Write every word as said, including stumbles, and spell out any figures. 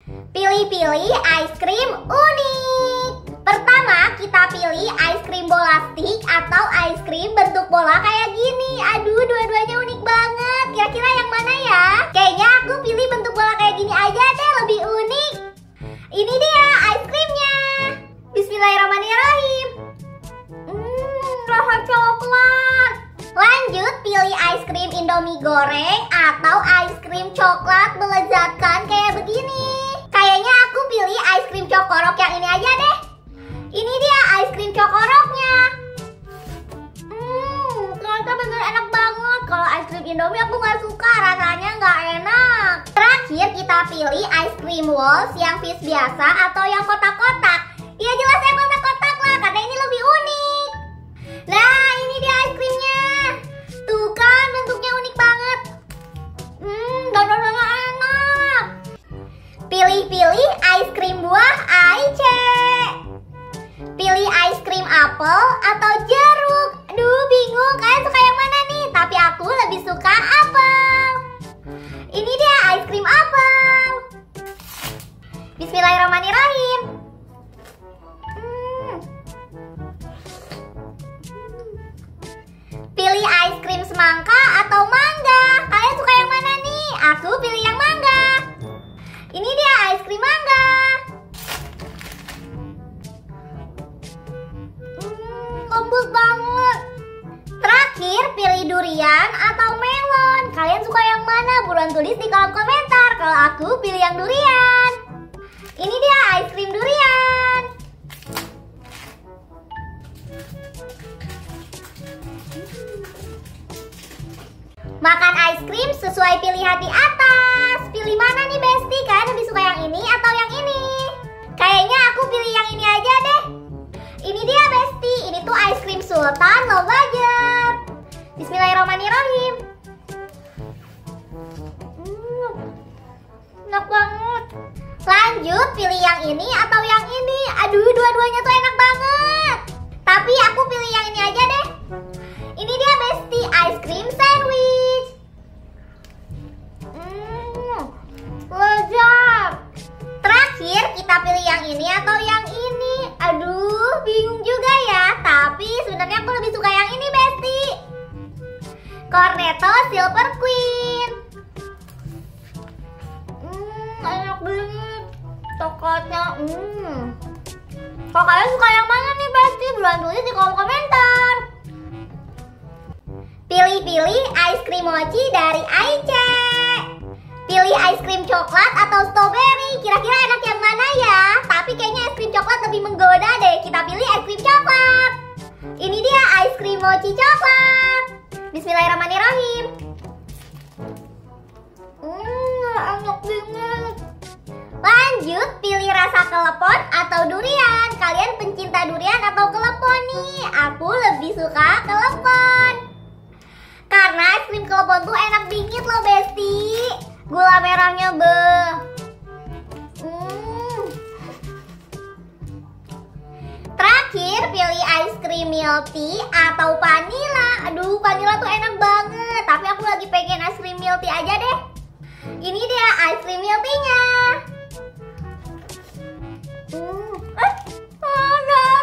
Pilih-pilih ice cream unik. Pertama, kita pilih ice cream bola stick atau ice cream bentuk bola kayak gini. Aduh, dua-duanya unik banget. Kira-kira yang mana ya? Kayaknya aku pilih bentuk bola kayak gini aja deh, lebih unik. Ini dia ice creamnya. Bismillahirrahmanirrahim. Hmm, rasa coklat. Lanjut, pilih ice cream Indomie goreng atau ice cream coklat melezatkan kayak begini. Kayaknya aku pilih ice cream cokorok yang ini aja deh. Ini dia ice cream cokoroknya. Hmm, ternyata bener enak banget. Kalau ice cream Indomie aku nggak suka, rasanya nggak enak. Terakhir kita pilih ice cream walls yang fish biasa atau yang kotak-kotak. Ya jelas yang kotak-kotak lah, karena ini lebih unik. Nah, ini dia ice creamnya. Tuh kan, bentuknya unik banget. Hmm, dodol-dodol enak. Pilih-pilih ice cream buah Aice. Pilih ice cream apel atau jeruk. Aduh, bingung, kalian suka yang mana nih? Tapi aku lebih suka apel. Ini dia ice cream apel. Bismillahirrahmanirrahim. Hmm. Pilih ice cream semangka atau mangga. Kalian suka yang mana nih? Aku pilih yang mangga. Ini dia ice cream mangga. Lembut banget. Terakhir, pilih durian atau melon. Kalian suka yang mana? Buruan tulis di kolom komentar. Kalau aku pilih yang durian. Ini dia ice cream durian. Makan ice cream sesuai pilihan di atas. Pilih mana nih Besti? Kalian lebih suka yang ini atau yang ini? Kayaknya aku pilih yang ini aja deh. Ini dia Besti, ini tuh ice cream sultan low budget. Bismillahirrahmanirrahim. Hmm, enak banget. Lanjut, pilih yang ini atau yang ini. Aduh, dua-duanya tuh enak banget. Tapi aku pilih yang ini aja deh. Ini dia Besti, ice cream sandwich. Hmm, lezat. Terakhir, kita pilih yang ini atau yang ini. Aduh, bingung juga ya. Tapi sebenarnya aku lebih suka yang ini, Besti. Cornetto Silver Queen. Hmm, enak banget. Coklatnya, hmm. Kalau kalian suka yang mana nih, Besti? Buruan tulis di kolom komentar. Pilih-pilih ice cream mochi dari Aice. Pilih ice cream coklat atau strawberry. Kira-kira enak yang mana ya? Tapi kayaknya ice cream coklat lebih menggoda deh. Kita pilih ice cream coklat. Ini dia ice cream mochi coklat. Bismillahirrahmanirrahim. Hmm, enak banget. Lanjut, pilih rasa kelepon atau durian. Kalian pencinta durian atau kelepon nih? Aku lebih suka kelepon. Karena es krim kelepon tuh enak dingin loh Besti. Gula merahnya be. Hmm. Terakhir, pilih ice cream milk tea atau vanilla. Aduh, vanilla tuh enak banget. Tapi aku lagi pengen ice cream milk tea aja deh. Ini dia ice cream milk tea-nya. Hmm. Eh, ada.